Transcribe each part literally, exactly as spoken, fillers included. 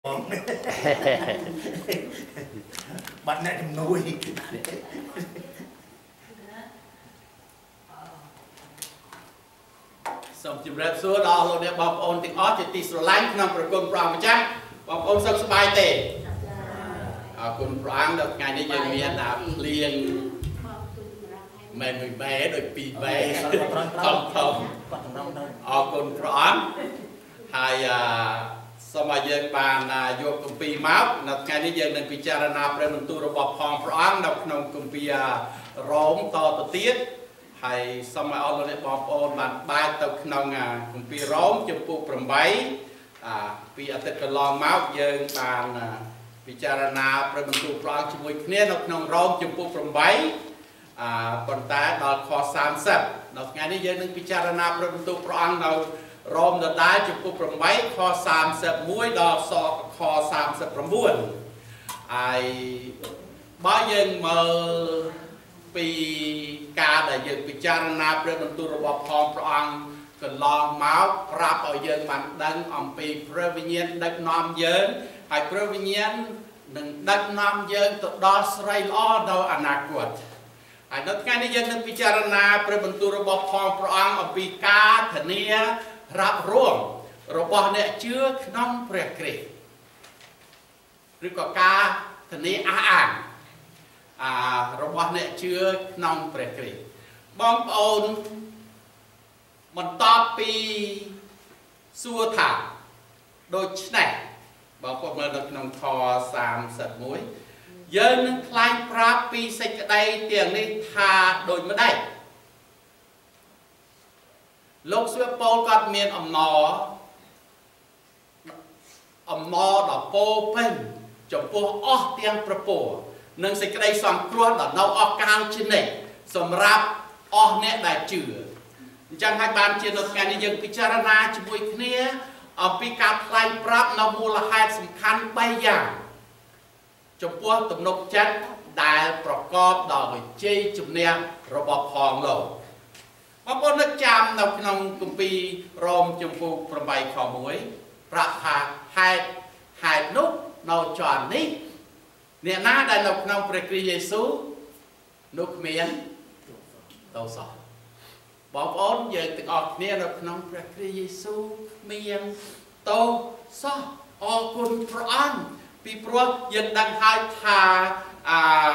bạn này thầm nuôi xong chìm rep xua đó luôn để bọc ôn tiếng ót thì tí sửa lánh nằm rồi con prang mà chắc bọc ôn sắp bài tệ con prang được ngày nay dân miền đã liền mẹ người bé đôi pì bé không không con prang hai xong mà dân bàn vô công ty máu là ngày nay dân đang bị chara na pre mình tu rồi bọc hòm prang đọc nông công ty róm to to tiết hay xong mà ông lại bọc ôn bàn ba tập nông công ty róm chụp phụ phẩm váy vì ở tất cả lòng máu dân bàn bị chara na pre mình tu prang chụp mùi khné đọc nông róm chụp phụ phẩm váy còn ta đọc kho sam sập đọc ngày nay dân đang bị chara na pre mình tu prang đâu rôm đợt đá chụp cục rồng váy kho sam sập muối đo so kho sam sập rồng buồn ai bao giờ mờ pi ca đại dương pi chan na pre mình tu robot phong prang cần long máu rap ở dương bạn đăng ông pi pre viên đất nam dương hay pre viên đừng đất nam dương tụt đo sray lo đâu anh à quật ai đất ngay đi dương pi chan na pre mình tu robot phong prang ông pi ca thề niaรับร่วมរបស់អ្នកជឿក្នុងព្រះគ្រីស្ទឬក៏ការធានាអះអាងអារបស់អ្នកជឿក្នុងព្រះគ្រីស្ទបងប្អូនបន្ទាប់ពីសួរថាដូច្នេះបងប្អូនមើលនៅក្នុងខសាមសិបមួយយើងនឹងថ្លែងប្រាប់ពីសេចក្តីទាំងនេះថាដូចម្ដេចលោកស្វេប៉ូលគាត់មានអំណរអំណរដល់ពោពេញចំពោះអស់ទាំងប្រពោនិងសេចក្តីសង្គ្រោះដល់នៅអស់កាលជានិច្ចសម្រាប់អស់អ្នកដែលជឿអញ្ចឹងហើយបានជានៅថ្ងៃនេះយើងពិចារណាជាមួយគ្នាអំពីការថ្លែងប្រាប់នៅមូលហេតុសំខាន់បីយ៉ាងចំពោះទំនុកចិត្តដែលប្រកបដោយជ័យជំនះរបស់ផងលោកបងប្អូននឹកចាំនៅក្នុងគម្ពីររ៉ូមជំពូកប្រាំបីខមួយប្រាប់ថាហេតុហេតុនោះនៅចននេះអ្នកណាដែលនៅក្នុងព្រះគ្រីស្ទយេស៊ូវនោះគ្មានទោសបងប្អូនយើងទាំងអស់គ្នានៅក្នុងព្រះគ្រីស្ទយេស៊ូវគ្មានទោសអរគុណព្រះអង្គពីព្រោះយើងដឹងហើយថាអា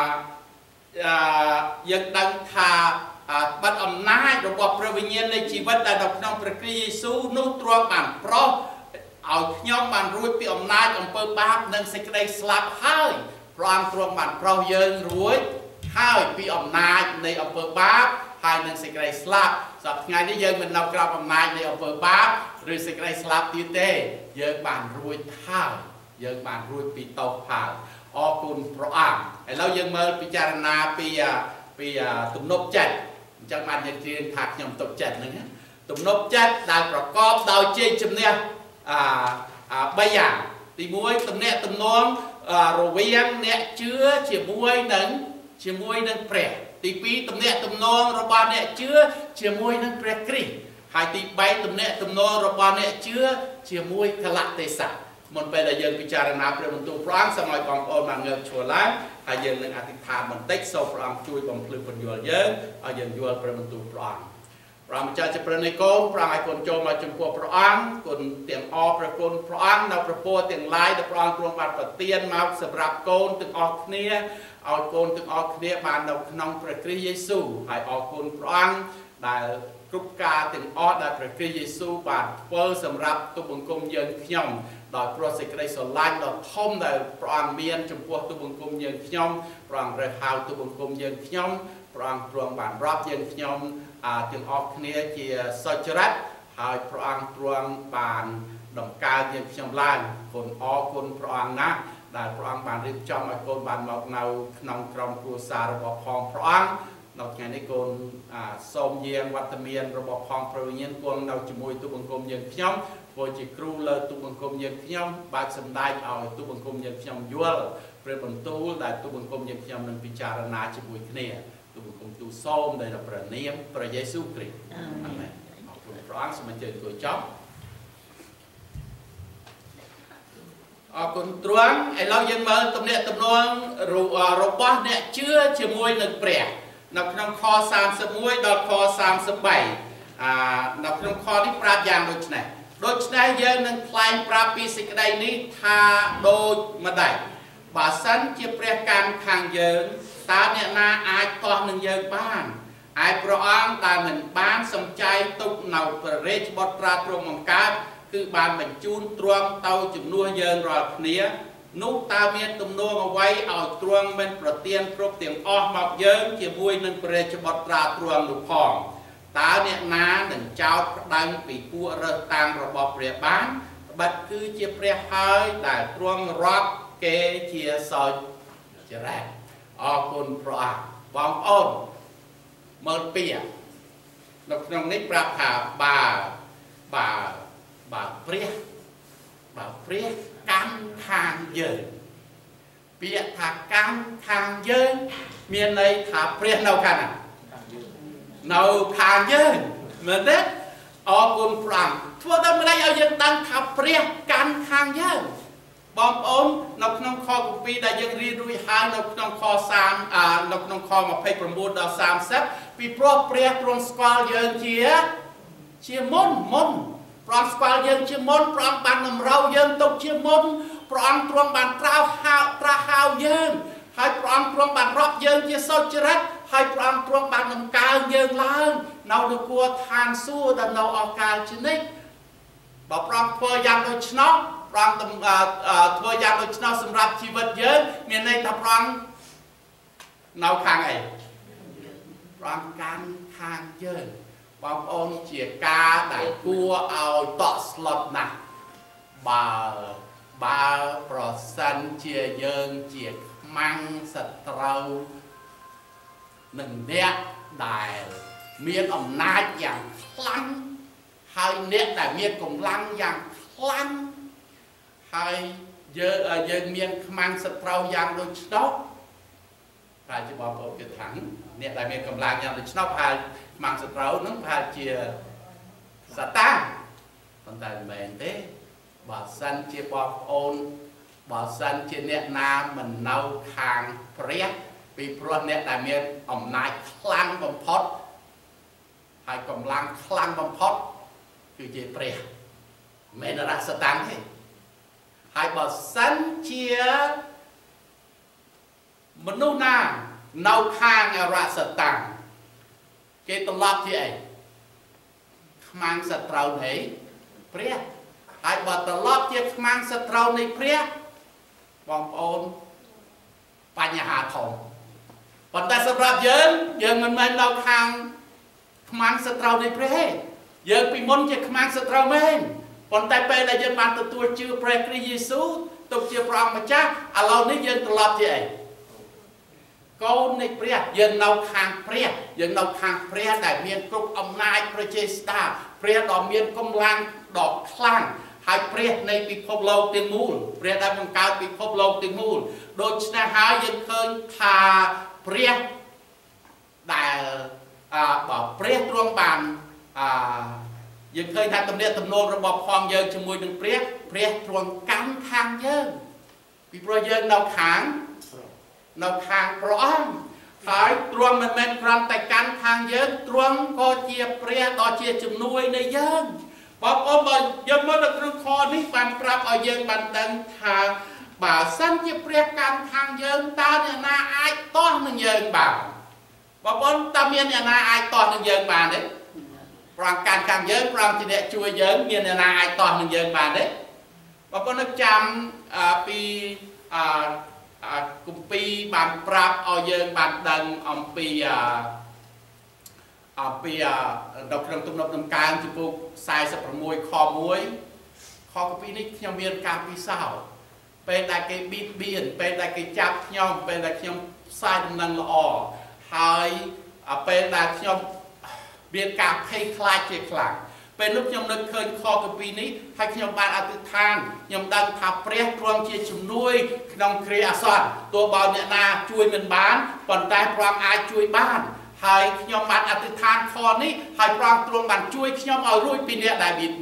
យើងដឹងថាបាត់អំណាចរបស់ព្រះវិញ្ញាណនៃជីវិតដែលនៅក្នុងព្រះគ្រីស្ទយេស៊ូវនោះទ្រង់បានប្រោសឲ្យខ្ញុំបានរួចពីអំណាចអំពើបាបនិងសេចក្តីស្លាប់ហើយព្រះអង្គទ្រង់បានប្រោសយើងរួចហើយពីអំណាចនៃអំពើបាបហើយនិងសេចក្តីស្លាប់សប្តាហ៍ថ្ងៃនេះយើងមិននៅក្រោមអំណាចនៃអំពើបាបឬសេចក្តីស្លាប់ទៀតទេយើងបានរួចហើយយើងបានរួចពីទោសហើយអរគុណព្រះអង្គឥឡូវយើងមើលពិចារណាពីពីទំនុកចិត្តអញ្ចឹងបានយើងជឿថាខ្ញុំទុកចិត្តហ្នឹងទំនុកចិត្តដែលប្រកបដោយជ័យជំនះអាបីយ៉ាងទីមួយទំនាក់ទំនងរវាងអ្នកជឿជាមួយនឹងជាមួយនឹងព្រះទីពីរទំនាក់ទំនងរបស់អ្នកជឿជាមួយនឹងព្រះគ្រីស្ទហើយទីបីទំនាក់ទំនងរបស់អ្នកជឿជាមួយកលៈទេសៈមុនពេលដែលយើងពិចារណាព្រះបន្ទូលព្រះអង្គសូមឲ្យបងប្អូនបានងើបឈរឡើងហើយយើងនឹងអធិដ្ឋានបន្តិចសូមព្រះអង្គជួយបំភ្លឺពន្យល់យើងឲ្យយើងយល់ព្រះបន្ទូលព្រះអង្គព្រះម្ចាស់ជាព្រះនៃកូនព្រះឲ្យកូនចូលមកចំពោះព្រះអង្គគុណទាំងអរព្រះគុណព្រះអង្គនៅព្រះពរទាំងឡាយដែលព្រះអង្គទ្រង់បានប្រទានមកសម្រាប់កូនទាំងអស់គ្នាឲ្យកូនទាំងអស់គ្នាបាននៅក្នុងព្រះគ្រីស្ទយេស៊ូវហើយអរគុណព្រះអង្គដែលគ្រប់ការទាំងអស់ដែលព្រះគ្រីស្ទយេស៊ូវបានធ្វើសម្រាប់ទុកបង្គំយើងខ្ញុំដោយព្រោះសេចក្តីស្រឡាញ់ដ៏ធំដែលព្រះអង្គមានចំពោះទុកបង្គំយើងខ្ញុំព្រះអង្គរើសហៅទុកបង្គំយើងខ្ញុំព្រះអង្គទ្រង់បានរាប់យើងខ្ញុំទាំងអស់គ្នាជាសុចរិតហើយព្រះអង្គទ្រង់បានដំកើងយើងខ្ញុំឡើងគុណអរគុណព្រះអង្គណាស់ដែលព្រះអង្គបានរៀបចំឲ្យកូនបានមកនៅក្នុងក្រុមគ្រួសាររបស់ផងព្រះអង្គនៅថ្ងៃនេះកូនសូមយាងវត្តមានរបស់ផងព្រះវិញ្ញាណគង់នៅជាមួយទុកបង្គំយើងខ្ញុំព្រោះជាគ្រូលើទុកបង្គំយើងខ្ញុំបើកសម្ដែងឲ្យទុកបង្គំយើងខ្ញុំយល់ព្រះបន្ទូលដែលទុកបង្គំយើងខ្ញុំនឹងពិចារណាជាមួយគ្នាទុកបង្គំទូសូមដែលព្រះនាមព្រះយេស៊ូវគ្រីស្ទអាមែនអរគុណព្រះអង្គសូមអញ្ជើញគួរចប់អអរគុណទ្រង់ឥឡូវយើងមើលទំនាក់ទំនងរបស់អ្នកជឿជាមួយនឹងព្រះនៅក្នុងខសាមសិបមួយដល់ខសាមសិបបីអានៅក្នុងខនេះប្រាប់យ៉ាងដូចនេះដូច្នេះយើងនឹងថ្លែងប្រាប់ពីសេចក្តីនេះថាដូចម្ដេចបើសិនជាព្រះកាន់ខាងយើងតើអ្នកណាអាចទាស់នឹងយើងបានឯព្រះអង្គដែលមិនបានសំចៃទុកនៅព្រះរាជបុត្រាទ្រង់បង្កើតគឺបានបញ្ជូនទ្រង់ទៅជំនួសយើងរាល់គ្នានោះតើមានទំនួលអ្វីឲ្យទ្រង់មិនប្រទានគ្រប់ទាំងអស់មកយើងជាមួយនឹងព្រះរាជបុត្រាទ្រង់នោះផងតើអ្នកណានឹងចោទប្តឹងពីពួករើសតាំងរបស់ព្រះបានត្បិតគឺជាព្រះហើយដែលទ្រង់រាប់គេជាសោចរៈអរគុណព្រះអង្គបងប្អូនមើលពីនៅក្នុងនេះប្រាប់ថាបើបើបើព្រះបើព្រះកាន់ខាងយើងពាក្យថាកាន់ខាងយើងមានន័យថាព្រះនៅខាងណានៅខាងយើងមែនទេអរគុណព្រះធ្វើដូចម្ដេចឲ្យយើងដឹងថាព្រះកាន់ខាងយើងបងប្អូននៅក្នុងខគម្ពីរដែលយើងរៀនរួចហើយនៅក្នុងខសាមនៅក្នុងខម្ភៃប្រាំបួនដល់សាមសិបពីព្រោះព្រះទ្រង់ស្គាល់យើងជាជាមុនមុនព្រះអង្គស្គាល់យើងជាមុនព្រះអង្គបានតម្រូវយើងទុកជាមុនព្រះអង្គទ្រង់បានត្រាវហៅត្រាស់ហៅយើងហើយព្រះអង្គទ្រង់បានរាប់យើងជាសុចរិតហើយព្រះអង្គទ្រង់បានតម្កើងយើងឡើងនៅនគរឋានសួគ៌ដែលនៅអកាលជានិច្ចបើព្រះអង្គធ្វើយ៉ាងដូច្នោះព្រះអង្គធ្វើយ៉ាងដូច្នោះសម្រាប់ជីវិតយើងមានន័យថាព្រះអង្គនៅខាងអីព្រះអង្គកាន់ខាងយើងបងប្អូនជាការដែលគួរឲ្យតក់ស្លុតណាស់បើបើប្រសិនជាយើងជាខ្មាំងសត្រូវនឹងអ្នកដែលមានអំណាចយ៉ាងខ្លាំងហើយអ្នកដែលមានកម្លាំងយ៉ាងខ្លាំងហើយយើងយើងមានខ្មាំងសត្រូវយ៉ាងដូចនោះប្រហែលជាបងប្អូនគិតថាអ្នកដែលមានកម្លាំងយ៉ាងដូចនោះប្រហែលខ្មាំងសត្រូវនឹងប្រហែលជាសាតានប៉ុន្តែមិនមែនទេបើសិនជាបងប្អូនបើសិនជាអ្នកណាមិននៅខាងព្រះពីព្រោះអ្នកដែលមានអំណាចខ្លាំងបំផុតហើយកម្លាំងខ្លាំងបំផុតគឺជាព្រះមិនមែនរះសាតានទេហើយបើសិនជាមនុស្សណានៅខាងអរសតាំងគេត្រឡប់ជាអីខ្មាំងសត្រូវនៃព្រះហើយបើត្រឡប់ជាខ្មាំងសត្រូវនៃព្រះបងប្អូនបញ្ហាធំប៉ុន្តែសម្រាប់យើងយើងមិនមែននៅខាងខ្មាំងសត្រូវនៃព្រះទេយើងពីមុនជាខ្មាំងសត្រូវមែនប៉ុន្តែពេលដែលយើងបានទទួលជឿព្រះគ្រីស្ទយេស៊ូវទុកជាព្រះអង្គម្ចាស់ឥឡូវនេះយើងត្រឡប់ជាអីកូននៃព្រះយើងនៅខាងព្រះយើងនៅខាងព្រះដែលមានគ្រប់អំណាចប្រជាស្ដាព្រះដ៏មានកម្លាំងដ៏ខ្លាំងហើយព្រះនៃពិភពលោកទាំងមូលព្រះដែលបង្កើតពិភពលោកទាំងមូលដូច្នេះហើយយើងឃើញថាព្រះដែលអឺបើព្រះទ្រង់បានអឺយើងឃើញថាទំនាក់ទំនងរបស់ផងយើងជាមួយនឹងព្រះព្រះទ្រង់កាន់ខាងយើងពីព្រោះយើងនៅខាងនៅខាងព្រះអង្គហើយទ្រង់មិនមែនគ្រាន់តែកាន់ខាងយើងទ្រង់ក៏ជាព្រះដ៏ជាជំនួយនៃយើងបងប្អូនបើយើងមើលនៅក្នុងខនេះបានប្រាប់ឲ្យយើងបានដឹងថាបើសិនជាព្រះកាន់ខាងយើងតើអ្នកណាអាចទាស់នឹងយើងបានបងប្អូនតើមានអ្នកណាអាចទាស់នឹងយើងបានទេព្រះអង្គកាន់ខាងយើងព្រះអង្គជាអ្នកជួយយើងមានអ្នកណាអាចទាស់នឹងយើងបានទេបងប្អូននឹកចាំពីអឺគម្ពីរបានប្រាប់ឲ្យយើងបានដឹងអំពីអំពីនៅក្នុងទំនុកដំកើងចំពោះខ្សែសិបប្រាំមួយខមួយខគម្ពីរនេះខ្ញុំមានការពិសោធន៍ពេលដែលគេបៀតបៀនពេលដែលគេចាប់ខ្ញុំពេលដែលខ្ញុំផ្សាយដំណឹងល្អហើយពេលដែលខ្ញុំមានការភ័យខ្លាចជាខ្លាំងពេលនោះខ្ញុំនឹកឃើញខគម្ពីរនេះហើយខ្ញុំបានអធិដ្ឋានខ្ញុំដឹងថាព្រះទ្រង់ជាជំនួយក្នុងគ្រាអាសន្នទោះបើអ្នកណាជួយមិនបានប៉ុន្តែព្រះអង្គអាចជួយបានហើយខ្ញុំបានអធិដ្ឋានខនេះហើយព្រះអង្គទ្រង់បានជួយខ្ញុំឲ្យរួចពីអ្នកដែលបៀតបៀន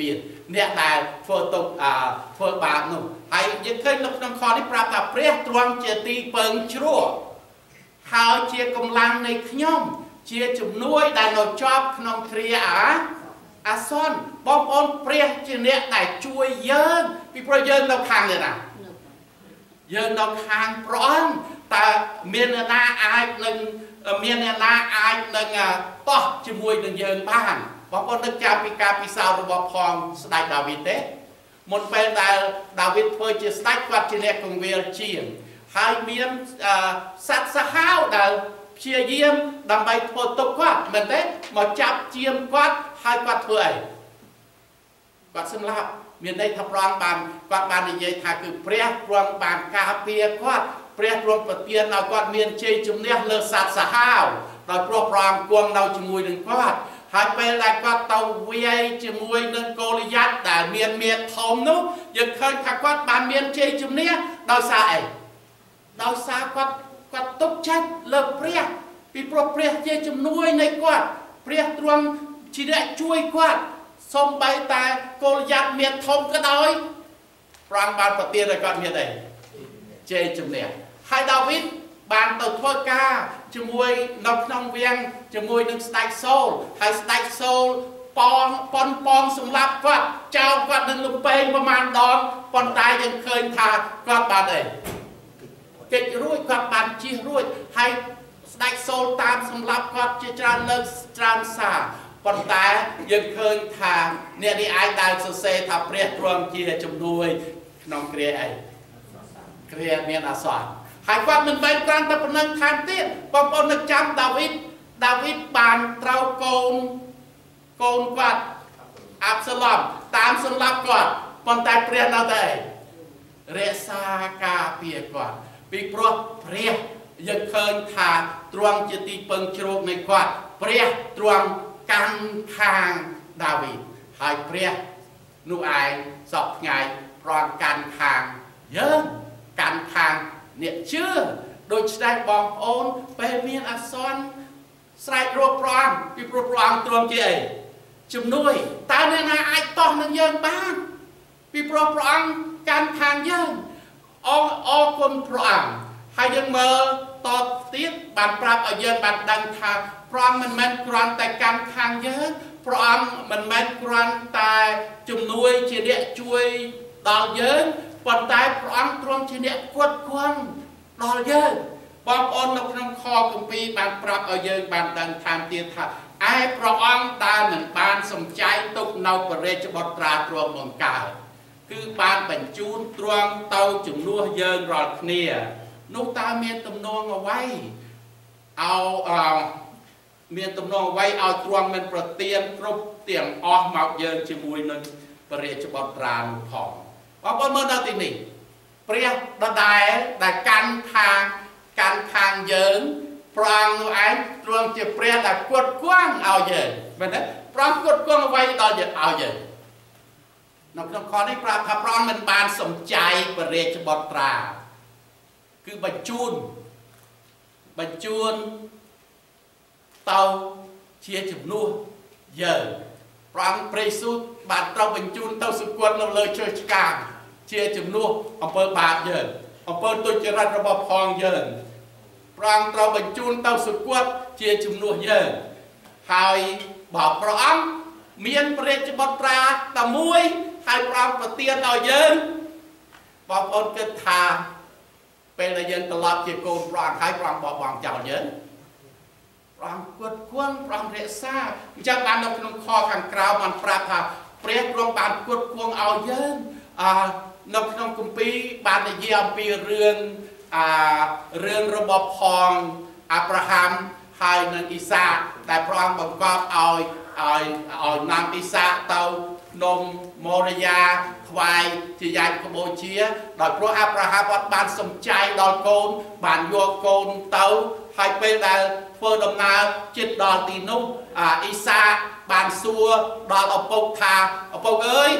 អ្នកដែលធ្វើទុកធ្វើបាបនោះហើយយើងឃើញនៅក្នុងខនេះប្រាប់ថាព្រះទ្រង់ជាទីពឹងជ្រោះហើយជាកម្លាំងនៃខ្ញុំជាជំនួយដែលនៅជាប់ក្នុងគ្រាអាអាសន្នបងប្អូនព្រះជាអ្នកដែលជួយយើងពីព្រោះយើងនៅខាងនេះណាយើងនៅខាងព្រះអង្គតើមានអ្នកណាអាចនឹងមានអ្នកណាអាចនឹងតោះជាមួយនឹងយើងបានបងប្អូននឹកចាំពីការពិសោធន៍របស់ផងស្ដេចដាវីតទេមុនពេលដែលដាវីតធ្វើជាស្ដេចគាត់ជាអ្នកកងវាលជាងហើយមានសត្វសាហាវដែលព្យាយាមដើម្បីធ្វើទុកគាត់មែនទេមកចាប់ជាមគាត់ហើយគាត់ធ្វើអីគាត់សម្លាប់មានន័យថាព្រះអង្គបានគាត់បាននិយាយថាគឺព្រះទ្រង់បានការពារគាត់ព្រះទ្រង់ប្រទានឲ្យគាត់មានជ័យជំនះលើសត្វសាហាវដោយព្រោះព្រះអង្គគង់នៅជាមួយនឹងគាត់ហើយពេលដែលគាត់ទៅវាយជាមួយនឹងកូលីយ៉ាត់ដែលមានមាឌធំនោះយើងឃើញថាគាត់បានមានជ័យជំនះដោយសារអីដោយសារគាត់គាត់ទុកចិត្តលើព្រះពីព្រោះព្រះជាជំនួយនៃគាត់ព្រះទ្រង់ជាអ្នកជួយគាត់សូម្បីតែកូលីយ៉ាត់មានធំក៏ដោយព្រះអង្គបានប្រទានឲ្យគាត់មានអីជ័យជំនះហើយដាវីតបានទៅធ្វើការជាមួយនៅក្នុងវាំងជាមួយនឹងស្ដេចសូលហើយស្ដេចសូលប៉ងប៉ុនប៉ងសម្លាប់គាត់ចោលគាត់នឹងលំពេងប្រមាណដងប៉ុន្តែយើងឃើញថាគាត់បានអីគេចរួចគាត់បានជិះរួចហើយស្ដេចសូលតាមសម្លាប់គាត់ជាច្រើនលើកច្រើនសារប៉ុន្តែយើងឃើញថាអ្នកនេះអាចដែលសរសេរថាព្រះទ្រង់ជាជំនួយក្នុងគ្រាអីគ្រាមានអាសន្នហើយគាត់មិនមែនគ្រាន់តែប៉ុណ្្នឹងថែមទៀតបងប្អូននឹកចាំដាវីតដាវីតបានត្រូវកូនកូនគាត់អាប់សាឡុមតាមសម្លាប់គាត់ប៉ុន្តែព្រះនៅតែរក្សាការពារគាត់ពីព្រោះព្រះយើងឃើញថាទ្រង់ជាទីពឹងជ្រោកនៃគាត់ព្រះទ្រង់កាន់ខាងដាវីតហើយព្រះនោះឯងសពថ្ងៃប្រងកាន់ខាងយើងកាន់ខាងអ្នកជឿដូច្នេះបងប្អូនពេលមានអាសន្នស្រែករកព្រះអង្គពីព្រោះព្រះអង្គទ្រង់ជាអីជំនួយតើអ្នកណាអាចតោះនឹងយើងបានពីព្រោះព្រះអង្គកាន់ខាងយើងអរអរគុណព្រះអង្គហើយយើងមើលតតទៀតបានប្រាប់ឲ្យយើងបានដឹងថាព្រះអង្គមិនមែនគ្រាន់តែកាន់ខាងយើងព្រះអង្គមិនមែនគ្រាន់តែជំនួយជាអ្នកជួយដល់យើងប៉ុន្តែព្រះអង្គទ្រង់ជាអ្នកគាត់គាំងដល់យើងបងប្អូននៅក្នុងខគម្ពីរបានប្រាប់ឲ្យយើងបានដឹងថែមទៀតថាឯព្រះអង្គដែលមិនបានសំចៃទុកនៅបរិយាបុត្រាទ្រង់បង្កើតគឺបានបញ្ជូនទ្រង់ទៅជំនួសយើងរាល់គ្នានោះតើមានទំនងអ្វីឲ្យអឺមានទំនងអ្វីឲ្យទ្រង់មិនប្រទានគ្រប់ទាំងអស់មកយើងជាមួយនឹងបរិយាបុត្រានោះផងបងប្អូនមើលដល់ទីនេះព្រះដដែលដែលកាន់ខាងកាន់ខាងយើងព្រះអង្គនោះឯងទ្រង់ជាព្រះដែលគត់គង់ឲ្យយើងមែនទេព្រះអង្គគត់គង់អ្វីដល់យើងឲ្យយើងនៅក្នុងខនេះប្រាប់ថាព្រះអង្គមិនបានសំចៃបរិយាបុត្រាគឺបញ្ជូនបញ្ជូនទៅជាជំនួសយើងព្រះអង្គព្រះយេស៊ូវបានត្រូវបញ្ជូនទៅសង្កត់នៅលើឈើឆ្កាងជាជំនួសអំពើបាបយើងអំពើទុច្ចរិតរបស់ផងយើងព្រះអង្គត្រូវបញ្ជូនទៅសង្កត់ជាជំនួសយើងហើយបើព្រះអង្គមានព្រះរាជបុត្រាតែមួយហើយព្រះអង្គប្រទានដល់យើងបងប្អូនគិតថាពេលដែលយើងត្រឡប់ជាកូនព្រះអង្គហើយព្រះអង្គបោះបង់ចោលយើងព្រះអង្គគត់គង់ព្រះអង្គរក្សាអញ្ចឹងបាននៅក្នុងខខាងក្រៅបានប្រាប់ថាព្រះទ្រង់បានគត់គង់ឲ្យយើងអឺនៅក្នុងគម្ពីរបាននិយាយអំពីរឿងអារឿងរបស់ផងអាប់រ៉ាហាំហើយនិងអ៊ីសាដែលព្រះអង្គបង្គាប់ឲ្យឲ្យឲ្យនាំអ៊ីសាទៅភ្នំម៉ូរីយ៉ាថ្វាយជាយ៉ាញ់កបូជាដោយព្រោះអាប់រ៉ាហាំអត់បានសំចៃដល់កូនបានយកកូនទៅហើយពេលដែលធ្វើដំណើរជិតដល់ទីនោះអ៊ីសាបានសួរដល់ឪពុកថាឪពុកអើយ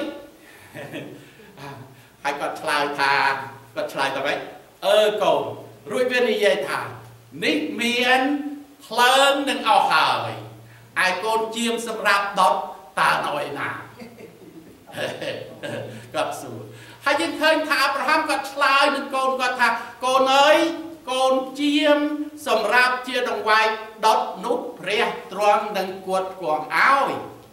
ហើយគាត់ឆ្លើយថាគាត់ឆ្លើយថាម៉េចអើកូនរួចវានិយាយថានេះមានភ្លើងនឹងអស់ហើយឯកូនជាមសម្រាប់ដុតតើនៅឯណាគាត់សួរហើយយើងឃើញថាអាប់រ៉ាហាំគាត់ឆ្លើយនឹងកូនគាត់ថាកូនអើយកូនជាមសម្រាប់ជាដង្វាយដុតនោះព្រះទ្រង់នឹងគួតគង់ឲ្យ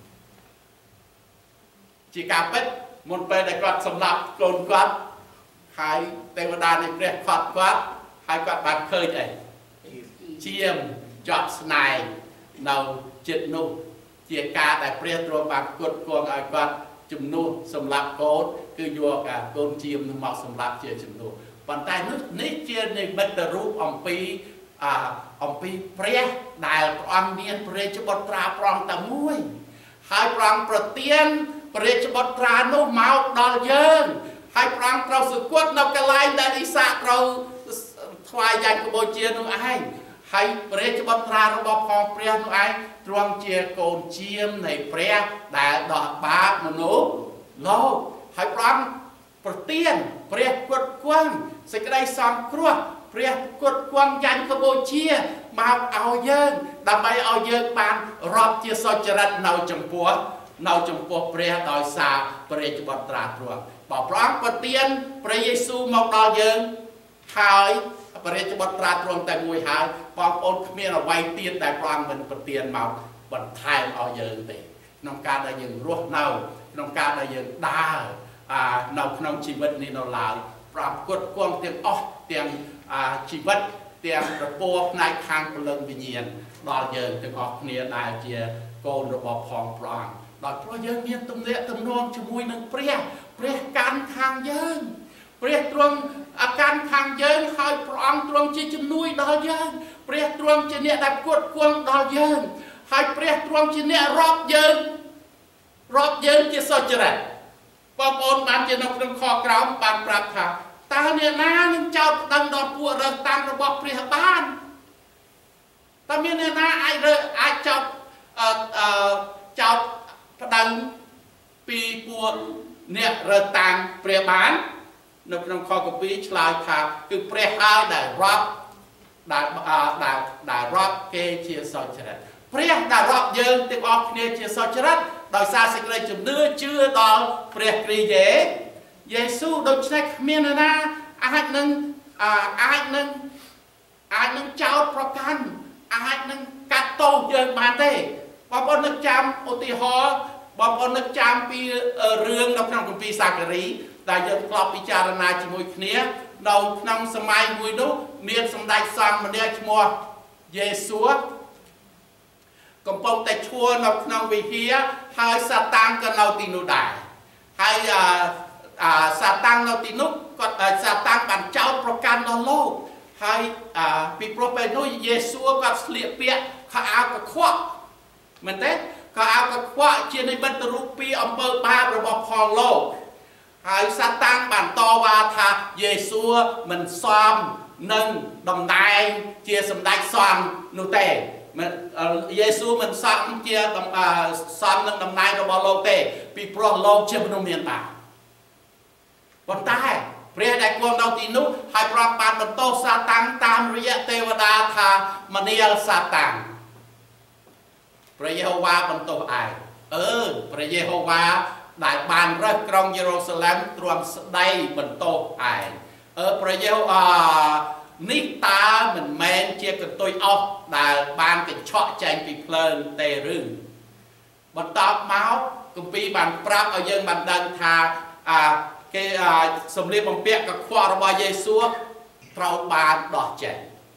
ជាការពិតមុនពេលដែលគាត់សម្លាប់កូនគាត់ហើយទេវតានៃព្រះខត់គាត់ហើយគាត់បានឃើញអីជាមជាប់ស្នែងនៅចិត្តនោះជាការដែលព្រះទ្រង់បានគួតគង់ឲ្យគាត់ជំនួសសម្រាប់កូនគឺយកកូនជាមនឹងមកសម្រាប់ជាជំនួសប៉ុន្តែនោះនេះជានិមិត្តរូបអំពីអាអំពីព្រះដែលព្រះអង្គមានព្រះរាជបុត្រាព្រះអង្គតែមួយហើយព្រះអង្គប្រទានព្រះរាជបុត្រានោះមកដល់យើងហើយព្រះអង្គត្រូវសគត់នៅកន្លែងដែលអ៊ីសាក់ត្រូវថ្វាយយ៉ាញ់កបូជានោះឯងហើយព្រះរាជបុត្រារបស់ផងព្រះនោះឯងទ្រង់ជាកូនជាមនៃព្រះដែលដោះបាបមនុស្សលោកហើយព្រះអង្គប្រទានព្រះគុតគង់សេចក្តីសង្គ្រោះព្រះគុតគង់យ៉ាញ់កបូជាមកឲ្យយើងដើម្បីឲ្យយើងបានរាប់ជាសុចរិតនៅចំពោះនៅចំពោះព្រះដោយសារព្រះរាជបុត្រាទ្រង់បើព្រះអង្គប្រទានព្រះយេស៊ូវមកដល់យើងហើយព្រះរាជបុត្រាទ្រង់តែមួយហើយបងប្អូនគ្មានអ្វីទៀតដែលព្រះអង្គមិនប្រទានមកបន្ថែមឲ្យយើងទេក្នុងការដែលយើងរស់នៅក្នុងការដែលយើងដើរនៅក្នុងជីវិតនេះនៅឡើយប្រកួតគង់ទាំងអស់ទាំងជីវិតទាំងប្រពោះផ្នែកខាងព្រលឹងវិញ្ញាណដល់យើងទាំងអស់គ្នាដែលជាកូនរបស់ផងព្រះអង្គដោយព្រោះយើងមានទំនាក់ទំនងជាមួយនឹងព្រះព្រះកាន់ខាងយើងព្រះទ្រង់អាកាន់ខាងយើងហើយព្រះអង្គទ្រង់ជាជំនួយដល់យើងព្រះទ្រង់ជាអ្នកដែលគួតគង់ដល់យើងហើយព្រះទ្រង់ជាអ្នករាប់យើងរាប់យើងជាសុចរិតបងប្អូនបានជានៅក្នុងខក្រោមបានប្រាប់ថាតើអ្នកណានឹងចោទដឹងដល់ពួករើសតាំងរបស់ព្រះបានតើមានអ្នកណាអាចរើអាចចោទអឺអឺចោទប្តឹងពីពួកអ្នករើសតាំងព្រះបាននៅក្នុងខគម្ពីរឆ្លើយថាគឺព្រះហើយដែលរាប់ដែលដែលដែលរាប់គេជាសុចរិតព្រះដែលរាប់យើងទាំងអស់គ្នាជាសុចរិតដោយសារសេចក្តីជំនឿជឿដល់ព្រះគ្រីស្ទយេស៊ូវដូច្នេះគ្មាននរណាអាចនឹងអាចនឹងអាចនឹងចោទប្រកាន់អាចនឹងកាត់ទោសយើងបានទេបងប្អូននឹកចាំឧទាហរណ៍បងប្អូននឹកចាំពីរឿងនៅក្នុងគម្ពីរសាការីដែលយើងធ្លាប់ពិចារណាជាមួយគ្នានៅក្នុងសម័យមួយនោះមានសម្ដេចសង្ឃម្នាក់ឈ្មោះយេស៊ូវកំពុងតែឈួរនៅក្នុងវិហារហើយសាតាំងក៏នៅទីនោះដែរហើយអាសាតាំងនៅទីនោះគាត់សាតាំងបានចោទប្រកាន់ដល់លោកហើយពីព្រោះពេលនោះយេស៊ូវគាត់ស្លៀកពាក់ខោអាវកខ្វក់មែនទេខោអាវកខ្វក់ជានិមិត្តរូបពីអំពើបាបរបស់ផងលោកហើយសាតាំងបានតវ៉ាថាយេស៊ូវមិនសមនឹងតំណែងជាសម្ដេចសង្ឃនោះទេយេស៊ូវមិនសមជាសមនឹងតំណែងរបស់លោកទេពីព្រោះលោកជាមនុស្សមានបាបប៉ុន្តែព្រះដែលគង់នៅទីនោះហើយប្រងបានបន្ទោសសាតាំងតាមរយៈទេវតាថាមនាលសាតាំងព្រះយេហូវ៉ាបន្ទោសឯងអឺព្រះយេហូវ៉ាដែលបានរើសក្រុងយេរូសាឡិមទ្រាំស្ដីបន្ទោសឯងអឺព្រះយេហូវ៉ានេះតើមិនមែនជាកន្ទុយអស់ដែលបានកញ្ឆក់ចេញពីភ្លើងទេឬបន្ទាប់មកគម្ពីរបានប្រាប់ឲ្យយើងបានដឹងថាអាគេសម្លៀកបំពាក់កខ្វក់របស់យេស៊ូវត្រូវបានដោះចេញ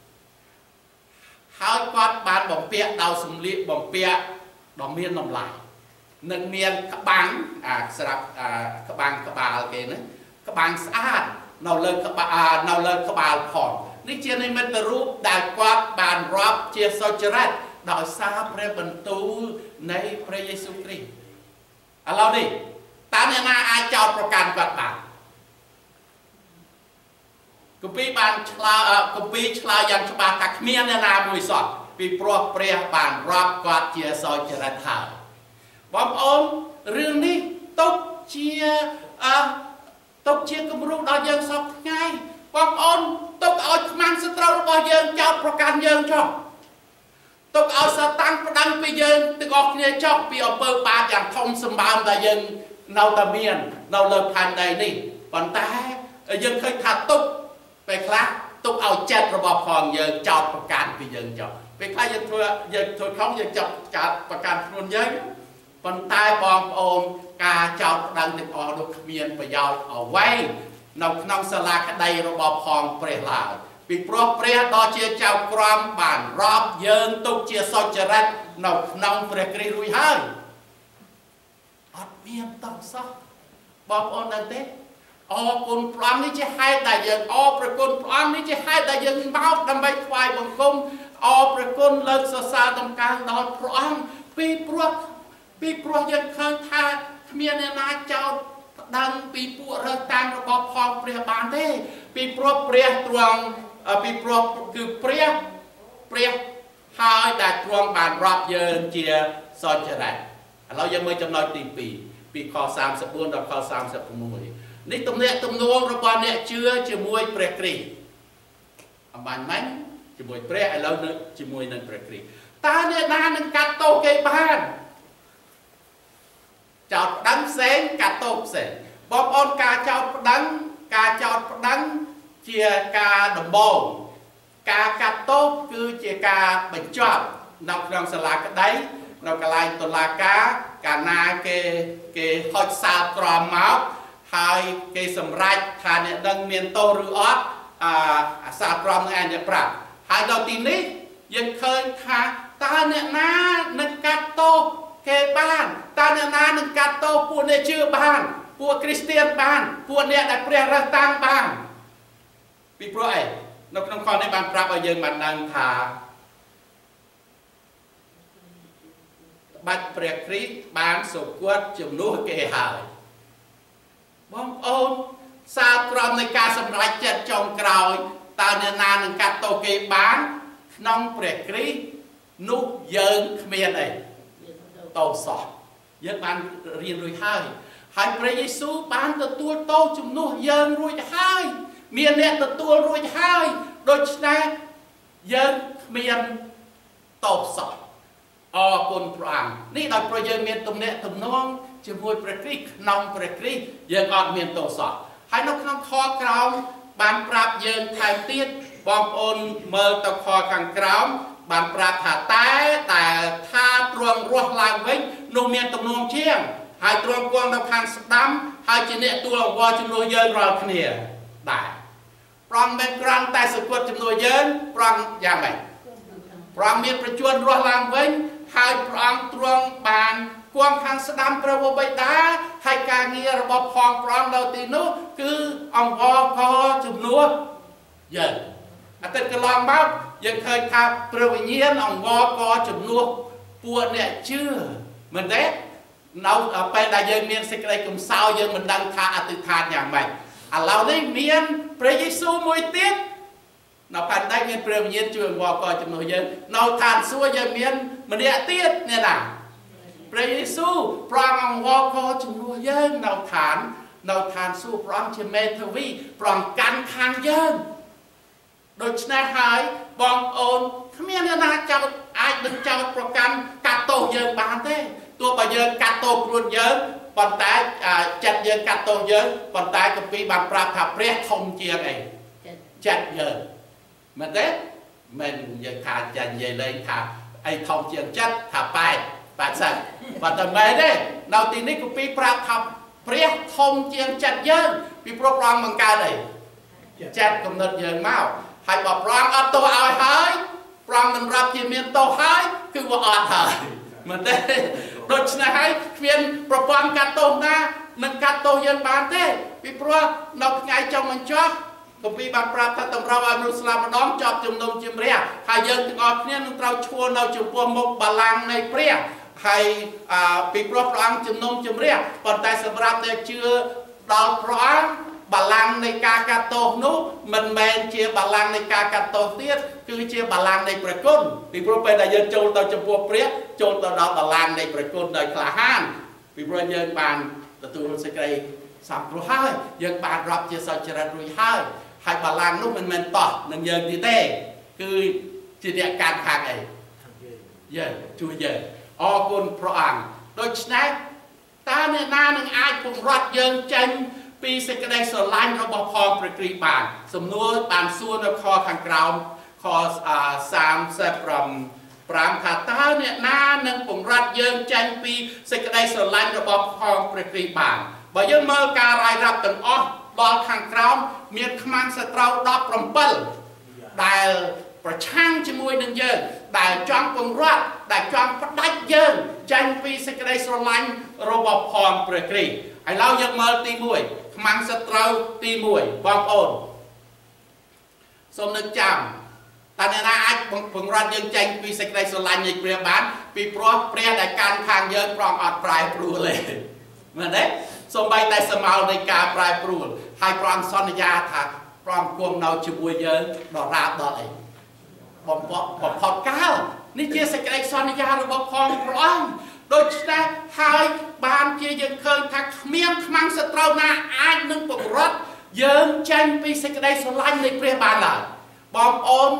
ហើយគាត់បានបំពាក់ដោយសម្លៀកបំពាក់ដ៏មានតម្លៃនឹងមានក្បាំងអាស្រាប់ក្បាំងក្បាលគេណាក្បាំងស្អាតនៅលើក្បាលនៅលើក្បាលផងនេះជានិមិត្តរូបដែលគាត់បានរាប់ជាសុចរិតដោយសារព្រះបន្ទូលនៃព្រះយេស៊ូវគ្រីស្ទឥឡូវនេះតើអ្នកណាអាចចោទប្រកាន់គាត់បានគម្ពីរបានឆ្លើយគម្ពីរឆ្លើយយ៉ាងច្បាស់ថាគ្មានអ្នកណាមួយសោះពីព្រោះព្រះបានរាប់គាត់ជាសុចរិតហើយបងប្អូនរឿងនេះទុកជាអឺទុកជាគំរូដល់យើងសពថ្ងៃបងប្អូនទុកឲ្យខ្មាំងសត្រូវរបស់យើងចោទប្រកាន់យើងចុះទុកឲ្យសាតាំងប្តឹងពីយើងទាំងអស់គ្នាចោទពីអំពើបាបយ៉ាងធំសម្បើមដែលយើងនៅតែមាននៅលើផែនដីនេះប៉ុន្តែយើងឃើញថាទុកពេលខ្លះទុកឲ្យចិត្តរបស់ផងយើងចោតប្រកាន់ពីយើងចោលពេលខ្លះយើងធ្វើយើងធ្វើខំយើងចាប់ចោតប្រកាន់ខ្លួនយើងប៉ុន្តែបងប្អូនការចោតប្តឹងទាំងអស់នោះគ្មានប្រយោជន៍អ្វីនៅក្នុងសាលាក្តីរបស់ផងព្រះឡើយពីព្រោះព្រះដ៏ជាចៅក្រមបានរាប់យើងទុកជាសុចរិតនៅក្នុងព្រះគ្រីស្ទរួចហើយអត់មានតោះសោះបងប្អូនដឹងទេអរគុណព្រះអង្គនេះជាហេតុដែលយើងអរព្រគុណព្រះអង្គនេះជាហេតុដែលយើងមកដើម្បីថ្វាយបង្គំអរព្រគុណលើកសរសើរតម្កើងដល់ព្រះអង្គពីព្រោះពីព្រោះយើងឃើញថាគ្មានអ្នកណាចោទប្តឹងពីពួករើសតាមរបស់ផងព្រះបានទេពីព្រោះព្រះទ្រង់ពីព្រោះគឺព្រះព្រះហើយដែលទ្រង់បានរាប់យើងជាសុចរិតឥឡូវយើងមើលចំណុចទីពីរពីខសាមសិបបួនដល់ខសាមសិប៦នេះទំនាក់ទំនងរបស់អ្នកជឿជាមួយព្រះគ្រីស្ទអំបញ្ញមិញជាមួយព្រះឥឡូវនឹងជាមួយនឹងព្រះគ្រីស្ទតើអ្នកណានឹងកាត់ទោសគេបានចោតប្តឹងផ្សេងកាត់ទោសផ្សេងបងប្អូនការចោតប្តឹងការចោតប្តឹងជាការដំបូងការកាត់ទោសគឺជាការបញ្ចប់នៅក្នុងសាលាក្តីនៅកន្លែងតុលាការកាលណាគេគេហុចសាលក្រមមកហើយគេសម្រេចថាអ្នកដឹងមានទោសឬអត់អាសាលក្រមនឹងឯងអ្នកប្រាប់ហើយដល់ទីនេះយើងឃើញថាតើអ្នកណានឹងកាត់ទោសគេបានតើអ្នកណានឹងកាត់ទោសពួកអ្នកជឿបានពួកគ្រីស្ទានបានពួកអ្នកដែលព្រះរើសតាំងបានពីព្រោះអីនៅក្នុងខនេះបានប្រាប់ឲ្យយើងបានដឹងថាបាច់ព្រះគ្រីស្ទបានសូគត់ជំនួសគេហើយបងប្អូនសាលក្រមនៃការសម្រេចចិត្តចុងក្រោយតើអ្នកណានឹងកាត់ទោសគេបានក្នុងព្រះគ្រីស្ទនោះយើងគ្មានអីទោសសោះយើងបានរៀនរួចហើយហើយព្រះយេស៊ូវបានទទួលទោសជំនួសយើងរួចហើយមានអ្នកទទួលរួចហើយដូច្នេះយើងគ្មានទោសសោះអរគុណព្រះអង្គនេះដោយព្រោះយើងមានទំនាក់ទំនងជាមួយព្រះគ្រីស្ទក្នុងព្រះគ្រីស្ទយើងអត់មានទោសសោះហើយនៅក្នុងខក្រោមបានប្រាប់យើងថែមទៀតបងប្អូនមើលទៅខខាងក្រោមបានប្រាប់ថាតែតែថាទ្រង់រស់ឡើងវិញនោះមានទំនងជាងហើយទ្រង់គង់នៅខាងស្ដាំហើយជាអ្នកទួលអង្វរជំនួសយើងរាល់គ្នាដែរព្រះអង្គមិនគ្រាន់តែសង្កត់ជំនួសយើងព្រះអង្គយ៉ាងម៉េចព្រះអង្គមានប្រជញ្ញរស់ឡើងវិញហើយព្រះអង្គទ្រង់បានគង់ខាងស្ដាំព្រះវរបិតាហើយការងាររបស់ផងព្រះអង្គនៅទីនោះគឺអង្វរក៏ជំនួសយើងអតីតកន្លងមកយើងឃើញថាព្រះវិញ្ញាណអង្វរក៏ជំនួសពួកអ្នកជឿមែនទេនៅពេលដែលយើងមានសេចក្តីកំសោយយើងមិនដឹងថាអធិដ្ឋានយ៉ាងម៉េចឥឡូវនេះមានព្រះយេស៊ូវមួយទៀតនៅផែនដីមានព្រះវិញ្ញាណជួយអង្វរក៏ជំនួសយើងនៅឋានសួគ៌យើងមានម្នាក់ទៀតអ្នកណាព្រះយេស៊ូវព្រះអង្គអង្វរក៏ជំនួសយើងនៅឋាននៅឋានសួគ៌ព្រះអង្គជាមេធាវីព្រះអង្គកាន់ខាងយើងដូច្នេះហើយបងប្អូនគ្មានអ្នកណាចោទអាចនឹងចោទប្រកាន់កាត់ទោសយើងបានទេទោះបើយើងកាត់ទោសខ្លួនយើងប៉ុន្តែចិត្តយើងកាត់ទោសយើងប៉ុន្តែគម្ពីរបានប្រាប់ថាព្រះធំជាងអីចិត្តយើងមែនទេមិនយើងថាចាញ់និយាយលេងថាអីធំជាងចិត្តថាប៉ែតប៉ែតសិនប៉ុន្តែមែនទេនៅទីនេះគម្ពីរប្រាប់ថាព្រះធំជាងចិត្តយើងពីព្រោះព្រះអង្គបង្កើតអីចិត្តកំណត់យើងមកហើយបើព្រះអង្គអត់ទោសឲ្យហើយព្រះអង្គមិនរាប់ជាមានទោសហើយគឺវាអត់ហើយមែនទេដូច្នេះហើយគ្មានប្រព័ន្ធកាត់ទោសណានឹងកាត់ទោសយើងបានទេពីព្រោះនៅថ្ងៃចុងបញ្ចប់គម្ពីរបានប្រាប់ថាតម្រូវឲ្យមនុស្សស្លាប់ម្ដងជាប់ជំនុំជម្រះហើយយើងទាំងអស់គ្នានឹងត្រូវឈរនៅចំពោះមុខបល្ល័ង្កនៃព្រះហើយពីព្រោះព្រះអង្គជំនុំជម្រះប៉ុន្តែសម្រាប់អ្នកជឿដល់ព្រះអង្គបល្ល័ង្កនៃការកាត់ទោសនោះមិនមែនជាបល្ល័ង្កនៃការកាត់ទោសទៀតគឺជាបល្ល័ង្កនៃព្រះគុណពីព្រោះពេលដែលយើងចូលទៅចំពោះព្រះចូលទៅដល់បល្ល័ង្កនៃព្រះគុណដោយក្លាហានពីព្រោះយើងបានទទួលសេចក្តីសង្គ្រោះហើយយើងបានរាប់ជាសុចរិតរួចហើយហើយបល្ល័ង្កនោះមិនមែនតោះនឹងយើងទៀតទេគឺជាអ្នកកាន់ខាងអីយើងជួយយើងអរគុណព្រះអង្គដូច្នេះ ta nè na nâng ai cùng rót dương tranh pi sẽ cái đây sở lanh nó bỏ phongประกรีบานสมนุบานส่วนnóคอทางกราวคอสามเซปรมปรามขาตาเนี่ยนาหนึ่งปุ่งรัดเยิงจันปีสิ่งใดสลายระบบคองประกรีบานบ่ยังเมื่อการรายรับตึงอ้อรอทางกราวเมียนขมันสตราวดอกปรมเปิลได้ประช่างจมวยหนึ่งเยิงได้จอมปุ่งรัดได้จอมพัดได้เยิงจันปีสิ่งใดสลายระบบคองประกรีไอเรายังเมื่อตีมวยขมันสตราวตีมวยบองโอนสมนึกจำแต่ในนั้นไอ้ผงรัดยังใจปีสกายสลายในเปรียบบ้านปีเพราะเปรียแต่การทางเยินปลอมอัดปลายปลูเลยเหมือนเด้สมใบแต่สมาในการปลายปลูให้ปลอมสัญญาถ้าปลอมควงเราจะบุยเยินดอกราบดอกไอ้บอมปอมพอดก้าวนี่เจ้าสกายสัญญาหรือบอกพองปลอมโดยเฉพาะให้บ้านเจ้ายังเคยทักเมียนขมังสตราวนาไอ้นึงปกรถเยินใจปีสกายสลายในเปรียบบ้านละบอมโอน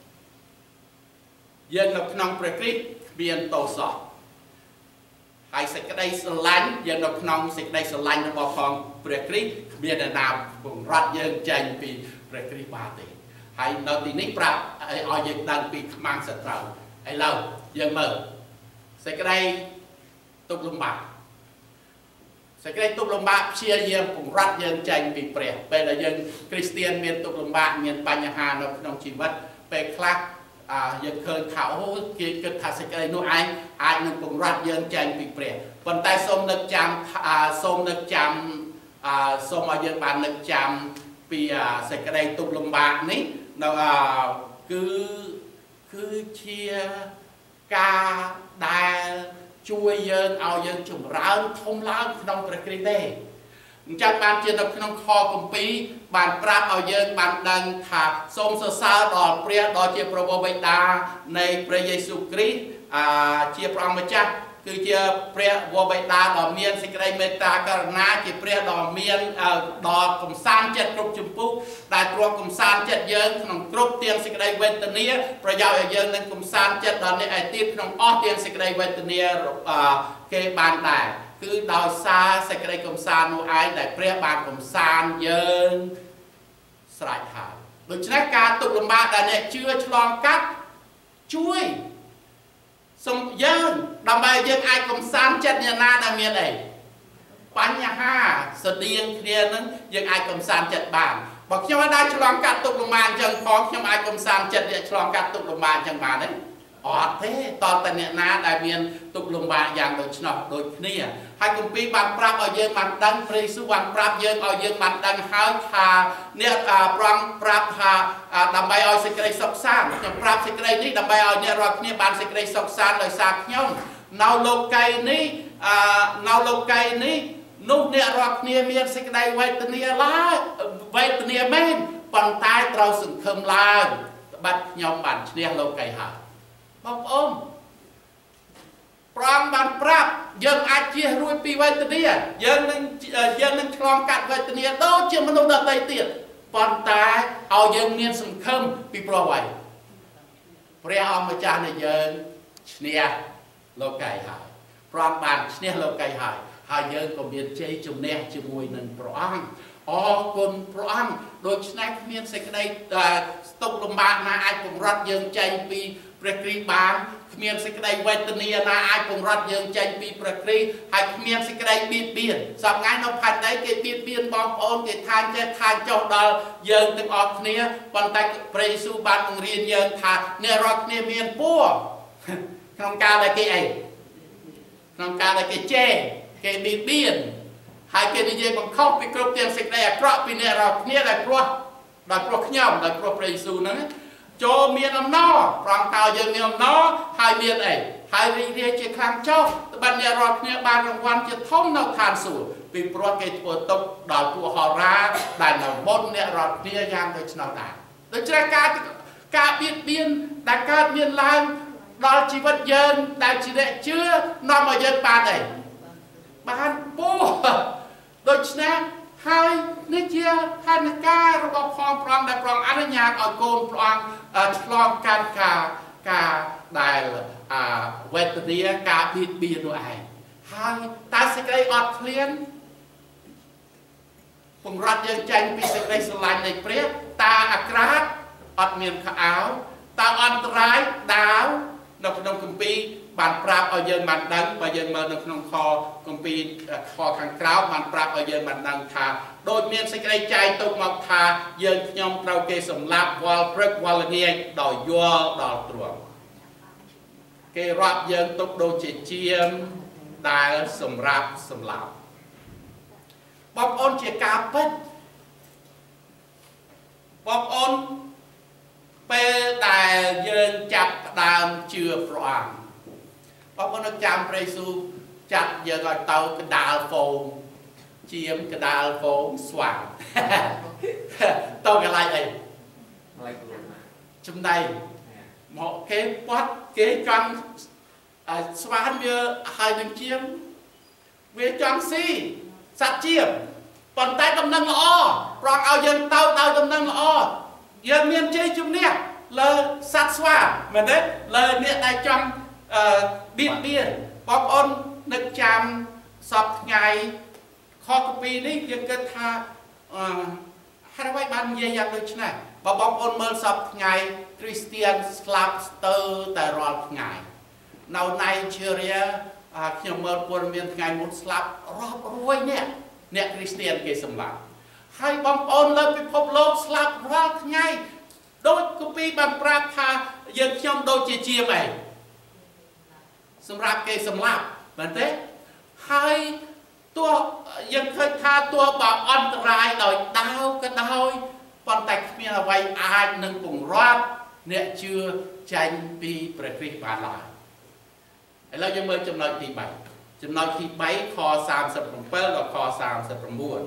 ยืนกับขนมประกฤษเบียนโตสอบให้สิ่งใดสลายยืนกับขนมสิ่งใดสลายในบ่อฟองประกฤษเบียนนามบุญรัดยืนใจปีประกฤษบาติให้เราตีนี้ปรับไอ้อยืนดังปีขมังสตราวไอ้เรายืนเมื่อสิ่งใดตุกลำบากสิ่งใดตุกลำบากเชียร์ยืนบุญรัดยืนใจปีเปรียบเป็นอะไรยืนคริสเตียนเมียนตุกลำบากเมียนปัญญาในขนมชีวิตเป็นคลักยังเคยเขาเกี่ยวกับทัศน์อะไรนู้นไอ้ไอ้หนึ่งปุ่งรัดยังใจปีเปลี่ยนปัจจัยสมนึกจำสมนึกจำสมอายุบานนึกจำปีสิ่งอะไรตุลมบากนี้เราคือคือเชียกาได้ช่วยยืนเอายืนจุ่มร้านทมร้านขนมประกฤษได้จากบานเจนขนมคอกุมปีบานปราบเอาเยินบานดังถาทรงสสาดอกเปรียดอกเจียพระบบิดาในพระเยซูคริสต์เจียพระมจักคือเจียพระบบิดาดอกเมียนสิกไรเมตตากรณาเจียพระดอกเมียนดอกกุมสานเจ็ดกรุบจุมปุกได้ตรวจกุมสานเจ็ดเยินขนมกรุบเตียงสิกไรเวทเนียประยาวเยินในกุมสานเจ็ดดอกในไอติดขนมอ้อเตียงสิกไรเวทเนียเกบานได้คือดาวซาสกายกรมซานโนไอแต่เปรียบบานกรมซานเยินสลายขาดโดยฉะนั้นการตุกลำบากแต่เนี่ยเชื่อฉลองกัดช่วยสมเยินดำไปเยินไอกรมซานจัดเนี่ยนาดามีอะไรปัญญาห้าเสดียงเคลียนั้นเยินไอกรมซานจัดบานบอกยังว่าได้ฉลองกัดตุกลำบากจังฟ้องยังไอกรมซานจัดเนี่ยฉลองกัดตุกลำบากจังมาเนี่ยอดเท่ตอนแต่เนี่ยนาได้เมียนตุกลงบาอย่างโดยชนกโดยเนี่ยให้กุมปีบันปรับเอาเยอะมันดังพระสุวรรณปรับเยอะเอาเยอะมันดังหายชาเนี่ยปรังปรับหาดำใบเอาสิกระไรสกสานจะปรับสิกระไรนี้ดำใบเอาเนี่ยรอเนี่ยบานสิกระไรสกสานเลยสากย่อมนาวโลกายนี้นาวโลกายนี้นุ่มเนี่ยรอเนี่ยเมียนสิกระไรไว้ตเนียล้าไว้ตเนียแม่นปันตายเราสึงเคิมลาบัดย่อมบันเนี่ยโลกายหาบองอมปรองบันปรับยังอาเจียรุ่ยปีไว้ตเนียยังนึงยังนึงคลองกัดไว้ตเนียโตเชื่อมนุษย์ดับได้เตี้ยปอนตายเอายังเนียนสมคมปีปลอไว้พระองค์มาจานในยังเนียโลกายหายปรองบันเนียโลกายหายหายยังก็เบียนเจจุ่มเนียจุ่มมวยนั่นพระองค์อ๋อคนพระองค์โดยฉะนั้นเมียนใส่กระไดตกลงบานาไอ้ผมรัดยังใจปีประกรีบางเมียนสิกระไดเวทเนียนาไอ้ผมรัดยังใจปีประกรีให้เมียนสิกระไดบีบเบียนสอบงานเราผ่านได้เกบีบเบียนบองโอนเกทานเจทานเจ้าดอลยังตึงออกเนียปันแต่พระเยซูบานเรียนยังทานเนรอกเนียเมียนปัวขนมกาอะไรเกไอขนมกาอะไรเกเจเกบีบเบียนให้เกนิเยบังเข้าไปกรบเตียงสิกระไดเพราะปีเนรอกเนียได้เพราะได้เพราะขย่ำได้เพราะพระเยซูนั้นโจเมียนอำนาจปรางเก่ายังเมียนอำนาจหายเมียนเองหายรีเรียเจ้าครั้งเจ้าบัญญัติรอดเนี่ยบานรางวัลจะท่องนาวทานสู่ปีโปรเกตตัวตกดอกตัวหอราได้หนาวบนเนี่ยรอดเนี่ยยามโดยชนาวได้โดยจากการการเบียดเบียนแต่การเบียนลายดอลชีวิตเยินแต่ชีวิตเชื่อนำมาเยินปานเองบานปูโดยฉะนั้นให้นิเชียให้นักการระบบพองปรองได้ปรองอนุญาตเอาโกนปรองฉลองการกากาได้เวทเนียกาบีดบีด้วยไอហើយតាសេចក្តីអត់ឃ្លានពង្រត់យើងចេញពីសេចក្តីស្រឡាញ់នៃព្រះតាអាក្រាតអត់មានខោតើអន្តរាយដាវនៅក្នុងគម្ពីរបានប្រាប់ឲ្យយើងបានដឹងបើយើងមើលនៅក្នុងខគម្ពីរខខាងក្រោមបានប្រាប់ឲ្យយើងបានដឹងថាដូចមានសេចក្តីចែកទុកមកថាយើងខ្ញុំត្រូវគេសម្លាប់វល់ព្រឹកវល់ល្ងាចដោយយល់ដល់ទ្រង់គេរាប់យើងទុកដូចជាជាងដែលសម្រាប់សម្លាប់បងប្អូនជាការពិតបងប្អូនពេលដែលយើងចាប់ផ្ដើមជឿព្រះអង្គបងប្អូនចាំព្រះយេស៊ូវចាត់យើងឲ្យទៅកណ្ដាលហ្វូងជាមកណ្ដាលហ្វូងស្វាងទៅកន្លែងអីចំណៃមកគេប៉ាត់គេចង់ស្វាងវាហើយនឹងជាមវាចង់ស៊ីសត្វជាមប៉ុន្តែដំណឹងល្អប្រងឲ្យយើងទៅដោយដំណឹងល្អយើងមានជ័យជំនះលើសត្វស្វាមែនទេលើអ្នកដែលចង់បៀតបៀនបងប្អូននឹកចាំសពថ្ងៃខគម្ពីរនេះយើងគិតថាហេតុអ្វីបាននិយាយយ៉ាងដូចនេះបើបងប្អូនមើលសពថ្ងៃគ្រីស្ទានស្លាប់ស្ទើរតែរាល់ថ្ងៃនៅណៃជីរីខ្ញុំមើលព័ត៌មានថ្ងៃមុនស្លាប់រាប់រយនាក់អ្នកគ្រីស្ទានគេសម្លាប់ហើយបងប្អូនលើពិភពលោកស្លាប់រាល់ថ្ងៃដូចគម្ពីរបានប្រាប់ថាយើងខ្ញុំដូចជាជាមឯងសម្រាប់គេសម្លាប់មែនទេហើយទោះយើងឃើញថាទោះបើអន្តរាយដោយដាវក៏ដោយប៉ុន្តែគ្មានអ្វីអាចនឹងពង្រត់អ្នកជឿចេញពីព្រះគ្រីស្ទបានឡើយឥឡូវយើងមើលចំណុចទីបីចំណុចទីបីខសាមសិបbảyដល់ខសាមសិប៩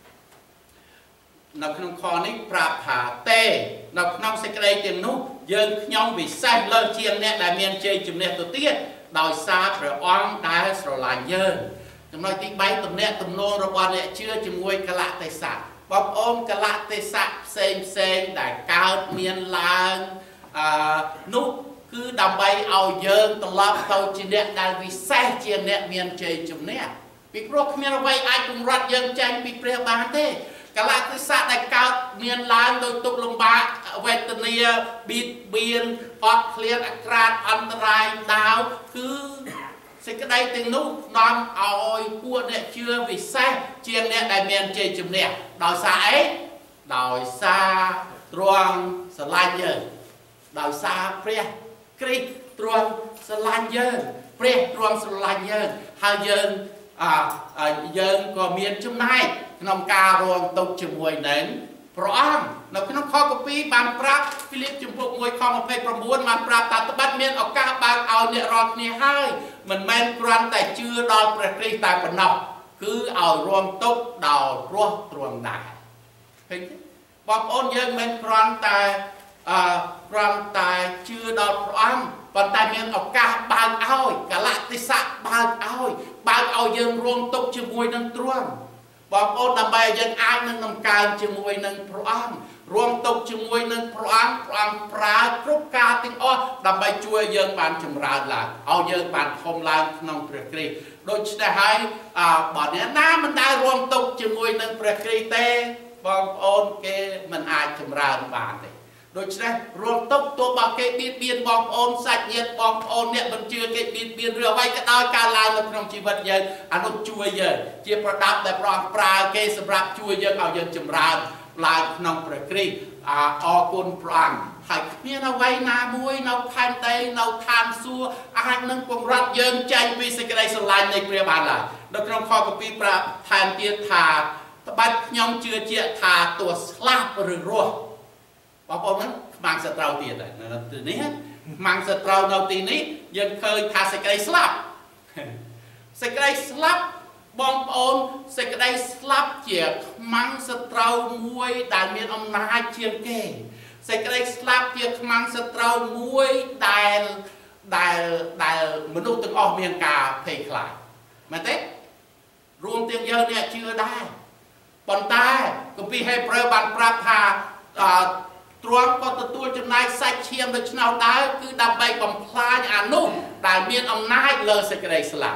នៅក្នុងខនេះប្រាប់ថាទេនៅក្នុងសេចក្តីទាំងនោះយើងខ្ញុំពិសេសលើជាងអ្នកដែលមានជ័យជំនះទៅទៀតដោយសារព្រះអង្គដែលស្រឡាញ់យើងចំណុចទីបីទំនាក់ទំនងរបស់អ្នកជឿជាមួយកលៈទេសៈបងប្អូនកលៈទេសៈផ្សេងផ្សេងដែលកើតមានឡើងអឺនោះគឺដើម្បីឲ្យយើងត្រឡប់ទៅជាអ្នកដែលវិសេសជាអ្នកមានជ័យជំនះពីព្រោះគ្មានអ្វីអាចពង្រត់យើងចេញពីព្រះបានទេកលៈទេសៈដែលកើតមានឡើងដោយទុក្ខលំបាកវេទនាបៀតបៀនអត់ឃ្លានអាក្រាតអន្តរាយដាវគឺសេចក្តីទាំងនោះនាំឲ្យពួកអ្នកជឿវិសេសជាអ្នកដែលមានជ័យជំនះដោយសារអីដោយសារទ្រង់ស្រឡាញ់យើងដោយសារព្រះគ្រីស្ទទ្រង់ស្រឡាញ់យើងព្រះទ្រង់ស្រឡាញ់យើងហើយយើងអឺយើងក៏មានចំណែកក្នុងការរងទុក្ខជាមួយនឹងព្រះអង្គនៅក្នុងខគម្ពីរបានប្រាប់ហ្វីលីបជំពូកមួយខម្ភៃ៩បានប្រាប់ថាត្បិតមានឱកាសបើកឲ្យអ្នករាល់គ្នាហើយមិនមែនគ្រាន់តែជឿដល់ព្រះគ្រីស្ទតែប៉ុណ្ណោះគឺឲ្យរងទុក្ខដោយព្រោះទ្រង់ដែរឃើញទេបងប្អូនយើងមិនគ្រាន់តែអឺគ្រាន់តែជឿដល់ព្រះអង្គប៉ុន្តែមានឱកាសបើកឲ្យកលៈទេសៈបើកឲ្យបើកឲ្យយើងរងទុក្ខជាមួយនឹងទ្រង់បងប្អូនដើម្បីឲ្យយើងអាចនឹងដំកើងជាមួយនឹងព្រះអង្គរួមទុកជាមួយនឹងព្រះអង្គព្រះអង្គប្រើគ្រប់ការទាំងអស់ដើម្បីជួយយើងបានចម្រើនឡើងឲ្យយើងបានធំឡើងក្នុងព្រះគ្រីស្ទដូច្នេះហើយបើអ្នកណាមិនដែលរួមទុកជាមួយនឹងព្រះគ្រីស្ទទេបងប្អូនគេមិនអាចចម្រើនបានទេដូច្នេះរួមទុកទោះបើគេបៀតបៀនបងប្អូនសាច់ញាតិបងប្អូនអ្នកមិនជឿគេបៀតបៀនឬអ្វីក៏ដោយកើតឡើងនៅក្នុងជីវិតយើងអានោះជួយយើងជាប្រដាប់ដែលព្រះអង្គប្រើគេសម្រាប់ជួយយើងឲ្យយើងចម្រើនឡើងក្នុងព្រះគ្រីស្ទអរគុណព្រះអង្គហើយគ្មានអ្វីណាមួយនៅផែនដីនៅឋានសួគ៌អាចនឹងពង្រត់យើងចេញពីសេចក្តីស្រឡាញ់នៃព្រះបានឡើយនៅក្នុងខគម្ពីរប្រាប់ថែមទៀតថាត្បិតខ្ញុំជឿជាក់ថាទោះស្លាប់ឬរស់បងប្អូនហ្នឹងខ្មាំងសត្រូវទៀតហើយនៅទីនេះខ្មាំងសត្រូវនៅទីនេះយើងឃើញថាសេចក្តីស្លាប់សេចក្តីស្លាប់បងប្អូនសេចក្តីស្លាប់ជាខ្មាំងសត្រូវមួយដែលមានអំណាចជាងគេសេចក្តីស្លាប់ជាខ្មាំងសត្រូវមួយដែលដែលដែលមនុស្សទាំងអស់មានការភ័យខ្លាចមែនទេរួមទាំងយើងអ្នកជឿដែរប៉ុន្តែគម្ពីរហេព្រើរបានប្រាប់ថាទ្រង់ក៏ទទួលចំណែកសាច់ឈាមដូច្នោះដែរគឺដើម្បីបំផ្លាញអានោះដែលមានអំណាចលើសេចក្តីស្លាប់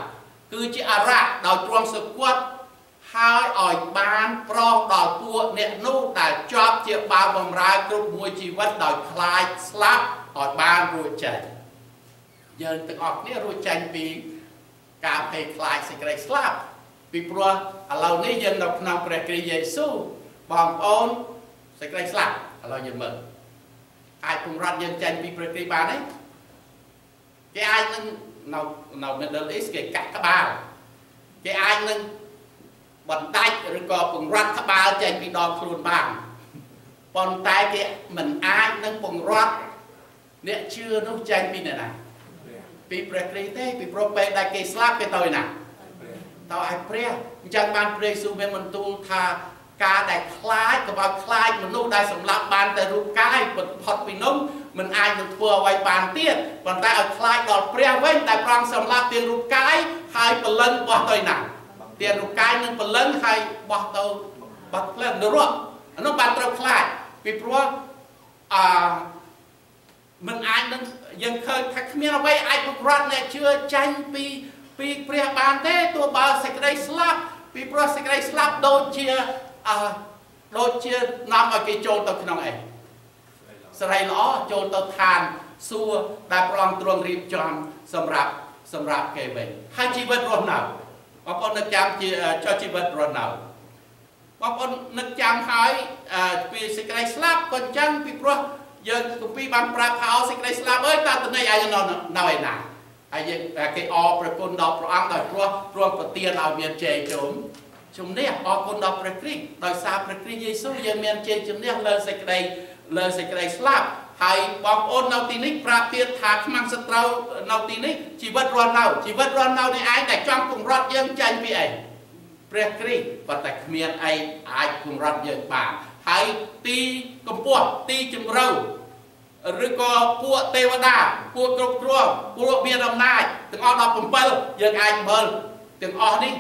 គឺជាអរៈដោយទ្រង់សគត់ហើយឲ្យបានប្រោសដល់ពួកអ្នកនោះដែលជាប់ជាបាវបម្រើគ្រប់មួយជីវិតដោយខ្លាចស្លាប់ឲ្យបានរួចចេញយើងទាំងអស់គ្នារួចចេញពីការភ័យខ្លាចសេចក្តីស្លាប់ពីព្រោះឥឡូវនេះយើងនៅក្នុងព្រះគ្រីស្ទយេស៊ូវបងប្អូនសេចក្តីស្លាប់ឥឡូវយើងមើលអាចពង្រត់យើងចេញពីព្រះគ្រីស្ទបានទេគេអាចនឹងនៅនៅ Middle East គេកាត់ក្បាលគេអាចនឹងបណ្ដាច់ឬក៏ពង្រត់ក្បាលចេញពីដងខ្លួនបានប៉ុន្តែគេមិនអាចនឹងពង្រត់អ្នកជឿនោះចេញពីណាណាពីព្រះគ្រីស្ទទេពីព្រោះពេលដែលគេស្លាប់គេទៅណាទៅឲ្យព្រះអញ្ចឹងបានព្រះយេស៊ូវមានបន្ទូលថាការដែលខ្លាចក៏បើខ្លាចមនុស្សដែលសម្លាប់បានតែរូបកាយផុតពីនោះមិនអាចនឹងធ្វើអ្វីបានទៀតប៉ុន្តែឲ្យខ្លាចដល់ព្រះវិញដែលប្រងសម្លាប់ទាំងរូបកាយហើយពលិនបោះទៅណាទាំងរូបកាយនិងពលិនហើយបោះទៅបោះផ្លែនរត់អានោះបានត្រូវខ្លាចពីព្រោះអឺមិនអាចនឹងយើងឃើញថាគ្មានអ្វីអាចពង្រត់អ្នកជឿចាញ់ពីពីព្រះបានទេទោះបើសេចក្តីស្លាប់ពីព្រោះសេចក្តីស្លាប់ដូចជាអឺដូចជានាំឲ្យគេចូលទៅក្នុងអីស្រីល្អចូលទៅឋានសួគ៌ដែលព្រះអង្គទ្រង់រៀបចំសម្រាប់សម្រាប់គេវិញហើយជីវិតរស់នៅបងប្អូននឹកចាំជាចុះជីវិតរស់នៅបងប្អូននឹកចាំហើយពីសេចក្តីស្លាប់ក៏អញ្ចឹងពីព្រោះយើងគម្ពីរបានប្រាប់ថាសេចក្តីស្លាប់អើយតើតំណែងឯងនៅនៅឯណាហើយយើងគេអរព្រះគុណដល់ព្រះអង្គដោយព្រោះទ្រង់ប្រទានឲ្យមានជ័យជុំជំនះអរគុណដល់ព្រះគ្រីស្ទដោយសារព្រះគ្រីស្ទយេស៊ូវយើងមានជ័យជំនះលើសេចក្តីលើសេចក្តីស្លាប់ហើយបងប្អូននៅទីនេះប្រាប់ទៀតថាខ្មាំងសត្រូវនៅទីនេះជីវិតរស់នៅជីវិតរស់នៅនេះឯងដែលចង់ពង្រត់យើងចេញពីអីព្រះគ្រីស្ទប៉ុន្តែគ្មានអីអាចពង្រត់យើងបានហើយទីកម្ពស់ទីជម្រៅឬក៏ពួកទេវតាពួកគ្រប់គ្រងពួកមានអំណាចទាំងអស់ដល់7យើងអាចមើលទាំងអស់នេះ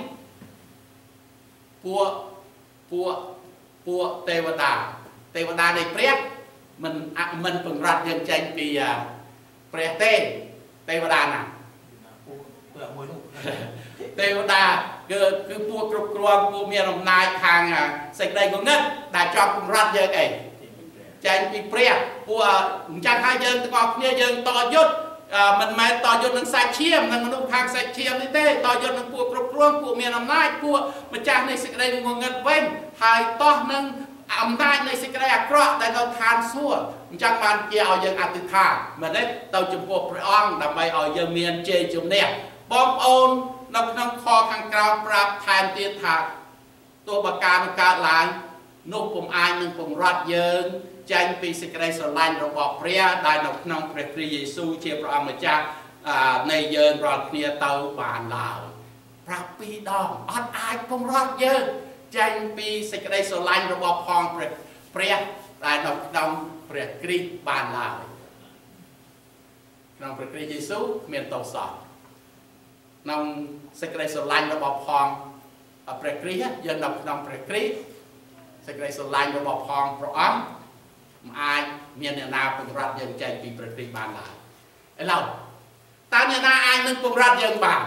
ពួកពួកពួកទេវតាទេវតានៃព្រះមិនមិនពង្រត់យើងចេញពីព្រះទេទេវតាណាទេវតាគឺគឺពួកគ្រប់គ្រងពួកមានអំណាចខាងសេចក្តីគំនិតដែលចង់ពង្រត់យើងអីចេញពីព្រះពួកអញ្ចឹងហើយយើងទាំងអស់គ្នាយើងតយុទ្ធមិនមែនតយុទ្ធនឹងសាច់ឈាមនិងមនុស្សខាងសាច់ឈាមនេះទេតយុទ្ធនឹងពួកគ្រប់គ្រងពួកមានអំណាចពួកម្ចាស់នៃសេចក្តីងងឹតវិញហើយតោះនឹងអំណាចនៃសេចក្តីអាក្រក់ដែលនៅឋានសួគ៌អញ្ចឹងបានជាឲ្យយើងអធិដ្ឋានមែនទេទៅចំពោះព្រះអង្គដើម្បីឲ្យយើងមានជ័យជំនះបងប្អូននៅក្នុងខខាងក្រោមប្រាប់ថែមទៀតថាទោះបើការនឹងកើតឡើងនោះពុំអាចនឹងពង្រត់យើងចេញពីសេចក្តីស្រឡាញ់របស់ព្រះដែលនៅក្នុងព្រះគ្រីស្ទយេស៊ូវជាព្រះអង្គម្ចាស់នៃយើងរាល់គ្នាទៅបានឡើយប្រាប់ពីរដងអត់អាចពង្រត់យើងចេញពីសេចក្តីស្រឡាញ់របស់ផងព្រះព្រះដែលនៅក្នុងព្រះគ្រីស្ទបានឡើយក្នុងព្រះគ្រីស្ទយេស៊ូវគ្មានទោសសោះក្នុងសេចក្តីស្រឡាញ់របស់ផងព្រះគ្រីស្ទយើងនៅក្នុងព្រះគ្រីស្ទសេចក្តីស្រឡាញ់របស់ផងព្រះអង្គមិនអាចមានអ្នកណាពង្រត់យើងចេញពីព្រះគ្រីស្ទបានឡើយឥឡូវតើអ្នកណាអាចនឹងពង្រត់យើងបាន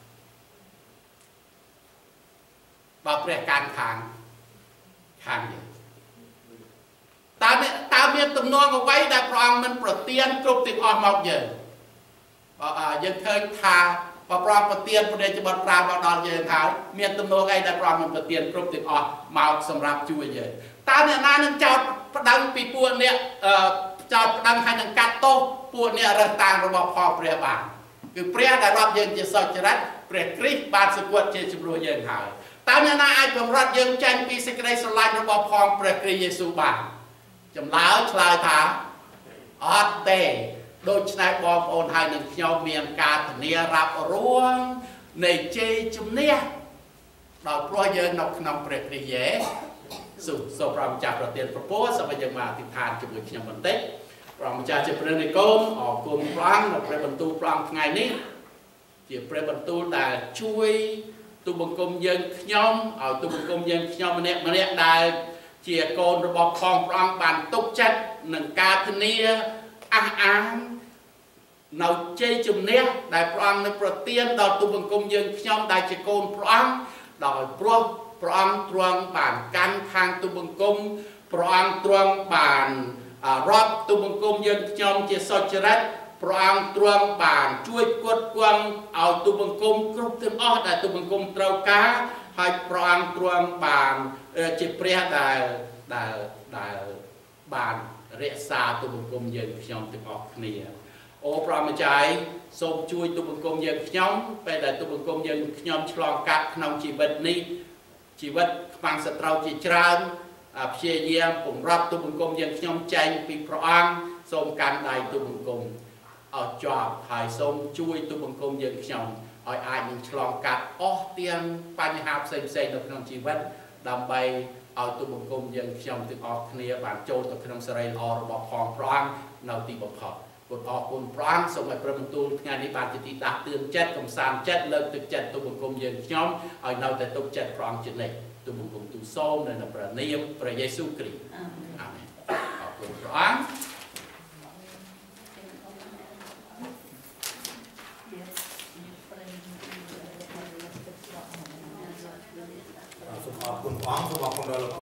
បើព្រះកាន់ខាងខាងយើងតើតើមានទំនួលអ្វីដែលព្រះអង្គមិនប្រទានគ្រប់ទាំងអស់មកយើងបើយើងឃើញថាបើព្រះអង្គប្រទានព្រះរាជបុត្រប្រាមកដល់យើងហើយមានទំនួលអីដែលព្រះអង្គមិនប្រទានគ្រប់ទាំងអស់មកសម្រាប់ជួយយើងតើអ្នកណានឹងចោតប្តឹងពីពួកអ្នកចោតប្តឹងហើយនឹងកាត់ទោសពួកអ្នករើសតាំងរបស់ផងព្រះបានគឺព្រះដែលរាប់យើងជាសុចរិតព្រះគ្រីស្ទបានសគត់ជាជំនួសយើងហើយតើអ្នកណាអាចពង្រត់យើងចេញពីសេចក្តីស្រឡាញ់របស់ផងព្រះគ្រីស្ទយេស៊ូវបានចម្លើយឆ្លើយថាអត់ទេដូច្នេះបងប្អូនហើយនឹងខ្ញុំមានការធានារ៉ាប់រួងនៃជ័យជំនះដល់ព្រោះយើងនៅក្នុងព្រះគ្រីស្ទយេស៊ូវសូមព្រះម្ចាស់ប្រទានពរសូមយើងមកអធិដ្ឋានជាមួយខ្ញុំបន្តិចព្រះម្ចាស់ជាព្រះនិកូមអរគុណព្រះអង្គនៅព្រះបន្ទូលព្រះអង្គថ្ងៃនេះជាព្រះបន្ទូលដែលជួយទូបង្គំយើងខ្ញុំឲ្យទូបង្គំយើងខ្ញុំម្នាក់ម្នាក់ដែលជាកូនរបស់ផងព្រះអង្គបានទុកចិត្តនឹងការធានាអះអាងនៅជ័យជំនះដែលព្រះអង្គនឹងប្រទានដល់ទូបង្គំយើងខ្ញុំដែលជាកូនព្រះអង្គដោយព្រោះព្រះអង្គទ្រង់បានកាន់ខាងទូបង្គំព្រះអង្គទ្រង់បានរាប់ទូបង្គំយើងខ្ញុំជាសុចរិតព្រះអង្គទ្រង់បានជួយគាត់គង់ឲ្យទូបង្គំគ្រប់ទាំងអស់ដែលទូបង្គំត្រូវការហើយព្រះអង្គទ្រង់បានជាព្រះដែលដែលដែលបានរក្សាទូបង្គំយើងខ្ញុំទាំងអស់គ្នាអូព្រះម្ចាស់សូមជួយទូបង្គំយើងខ្ញុំពេលដែលទូបង្គំយើងខ្ញុំឆ្លងកាត់ក្នុងជីវិតនេះជីវិតខ្វាំងសត្រូវជាច្រើនព្យាយាមពង្រត់ទូបង្គំយើងខ្ញុំចេញពីព្រះអង្គសូមកាន់ដៃទូបង្គំឲ្យជាប់ហើយសូមជួយទូបង្គំយើងខ្ញុំឲ្យអាចនឹងឆ្លងកាត់អស់ទាំងបញ្ហាផ្សេងផ្សេងនៅក្នុងជីវិតដើម្បីឲ្យទូបង្គំយើងខ្ញុំទាំងអស់គ្នាបានចូលទៅក្នុងសេរីល្អរបស់ផងព្រះអង្គនៅទីបំផុតគុណអរគុណព្រះអង្គសូមឲ្យព្រះបន្ទូលថ្ងៃនេះបានជាទីដាស់តឿនចិត្តកំសាន្តចិត្តលើកទឹកចិត្តទូបង្គំយើងខ្ញុំឲ្យនៅតែទុកចិត្តព្រះអង្គជានិច្ចទូបង្គំទូលសូមនៅក្នុងព្រះនាមព្រះយេស៊ូវគ្រីស្ទអាមែនអរគុណព្រះអង្គសូមអរគុណព្រះអង្គសូមអរគុណដល់